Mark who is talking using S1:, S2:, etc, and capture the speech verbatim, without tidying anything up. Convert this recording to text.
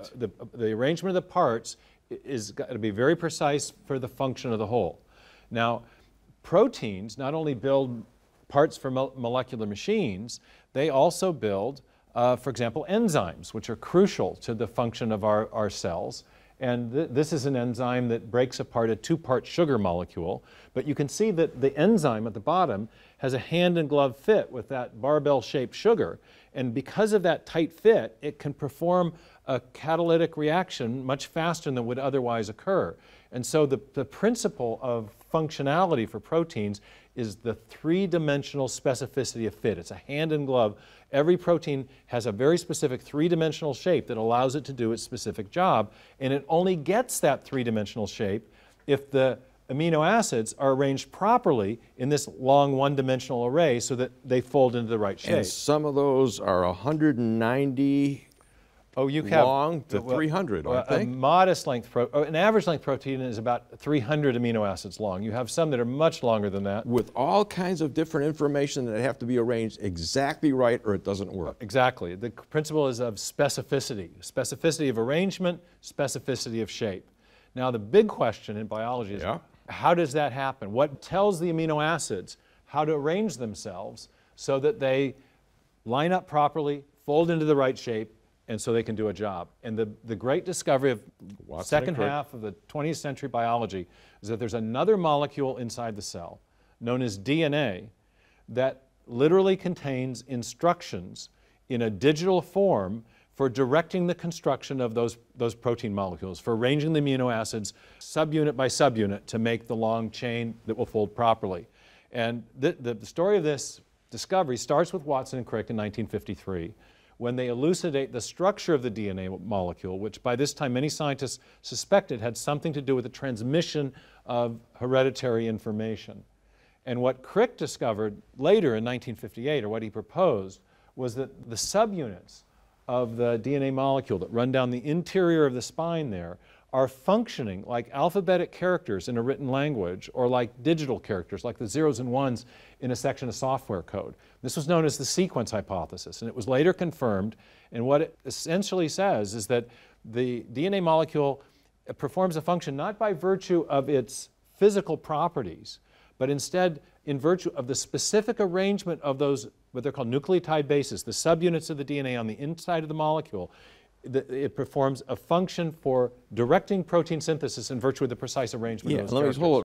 S1: Uh, the, the arrangement of the parts is got to be very precise for the function of the whole. Now, proteins not only build parts for mo molecular machines, they also build, uh, for example, enzymes, which are crucial to the function of our, our cells. And th this is an enzyme that breaks apart a two-part sugar molecule. But you can see that the enzyme at the bottom has a hand-in-glove fit with that barbell-shaped sugar. And because of that tight fit, it can perform a catalytic reaction much faster than would otherwise occur. And so the, the principle of functionality for proteins is the three-dimensional specificity of fit. It's a hand-in-glove. Every protein has a very specific three-dimensional shape that allows it to do its specific job, and it only gets that three-dimensional shape if the amino acids are arranged properly in this long one-dimensional array so that they fold into the right shape.
S2: And some of those are one hundred ninety
S1: oh, you have,
S2: long to
S1: well,
S2: three hundred, aren't
S1: well,
S2: they?
S1: A modest length, pro oh, an average length protein is about three hundred amino acids long. You have some that are much longer than that.
S2: With all kinds of different information that have to be arranged exactly right or it doesn't work.
S1: Exactly. The principle is of specificity. Specificity of arrangement, specificity of shape. Now the big question in biology is,
S2: yeah.
S1: how does that happen? What tells the amino acids how to arrange themselves so that they line up properly, fold into the right shape, and so they can do a job? And the, the great discovery of the second half of the twentieth century biology is that there's another molecule inside the cell, known as D N A, that literally contains instructions in a digital form for directing the construction of those, those protein molecules, for arranging the amino acids subunit by subunit to make the long chain that will fold properly. And the, the, the story of this discovery starts with Watson and Crick in nineteen fifty-three, when they elucidate the structure of the D N A molecule, which by this time many scientists suspected had something to do with the transmission of hereditary information. And what Crick discovered later in nineteen fifty-eight, or what he proposed, was that the subunits of the D N A molecule that run down the interior of the spine there are functioning like alphabetic characters in a written language, or like digital characters, like the zeros and ones in a section of software code. This was known as the sequence hypothesis, and it was later confirmed. And what it essentially says is that the D N A molecule performs a function not by virtue of its physical properties, but instead in virtue of the specific arrangement of those, what they're called nucleotide bases, the subunits of the D N A on the inside of the molecule. It performs a function for directing protein synthesis in virtue of the precise arrangement
S2: yeah,
S1: of those
S2: let me
S1: characters.
S2: hold